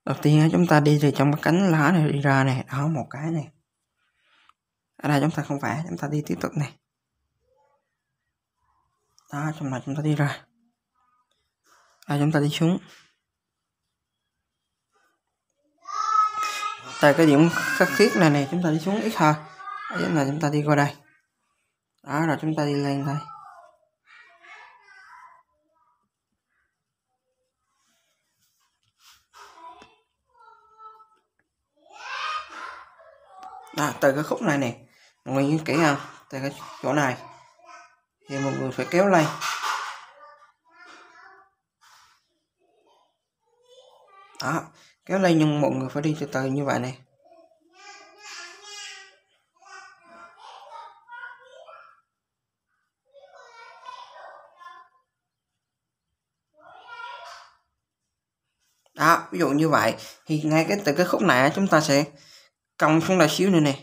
Đầu tiên á, chúng ta đi từ trong cái cánh lá này đi ra này, đó một cái này. Ở đây chúng ta không phải, chúng ta đi tiếp tục này. Đó, trong này chúng ta đi ra. Chúng ta đi xuống. Tại cái điểm khắc khiết này nè, chúng ta đi xuống ít hơn. Ở chỗ này chúng ta đi qua đây. Đó, rồi chúng ta đi lên đây. Đó, từ cái khúc này nè, mọi người nhìn kỹ không? Từ cái chỗ này thì mọi người phải kéo lên. Đó, kéo lên nhưng mọi người phải đi từ từ như vậy này. Đó, ví dụ như vậy thì ngay từ cái khúc này chúng ta sẽ cong xuống đây xíu nữa nè.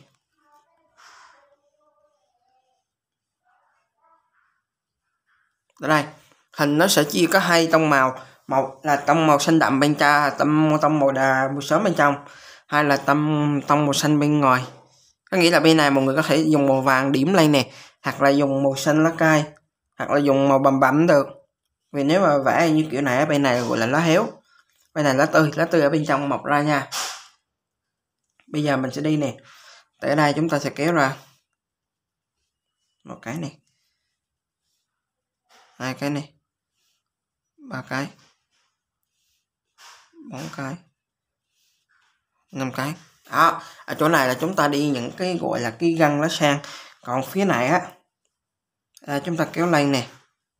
Ở đây hình nó sẽ chia có hai tông màu, một là tông màu xanh đậm bên trong, tông màu sớm bên trong, hay là tông màu xanh bên ngoài. Có nghĩa là bên này mọi người có thể dùng màu vàng điểm lên nè, hoặc là dùng màu xanh lá cây, hoặc là dùng màu bầm bầm được. Vì nếu mà vẽ như kiểu này ở bên này gọi là lá héo, bên này lá tươi ở bên trong mọc ra nha. Bây giờ mình sẽ đi nè, tại đây chúng ta sẽ kéo ra một cái này, hai cái này, ba cái, bốn cái, năm cái. Đó, ở chỗ này là chúng ta đi những cái gọi là cái găng lá sen. Còn phía này á, chúng ta kéo lên nè.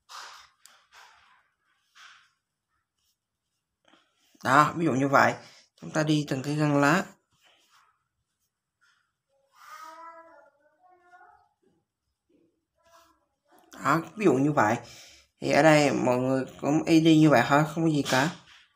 Đó, ví dụ như vậy, chúng ta đi từng cái găng lá. Đó, ví dụ như vậy. Thì ở đây mọi người cũng y đi như vậy thôi, không có gì cả.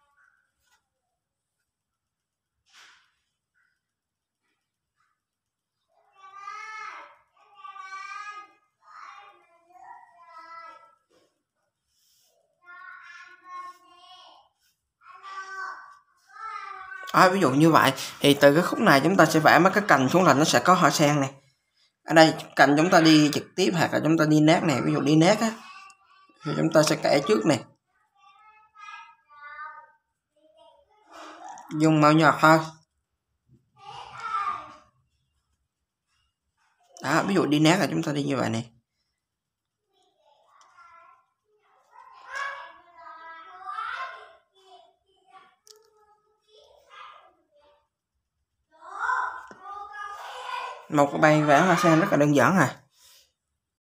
Ví dụ như vậy thì từ cái khúc này chúng ta sẽ vẽ mấy cái cành xuống là nó sẽ có hoa sen này. Ở đây cành chúng ta đi trực tiếp hoặc là chúng ta đi nét này, ví dụ đi nét á thì chúng ta sẽ kẻ trước này, dùng màu nhạt thôi. Đó, ví dụ đi nét là chúng ta đi như vậy này. Một cái bay vẽ hoa sen rất là đơn giản à.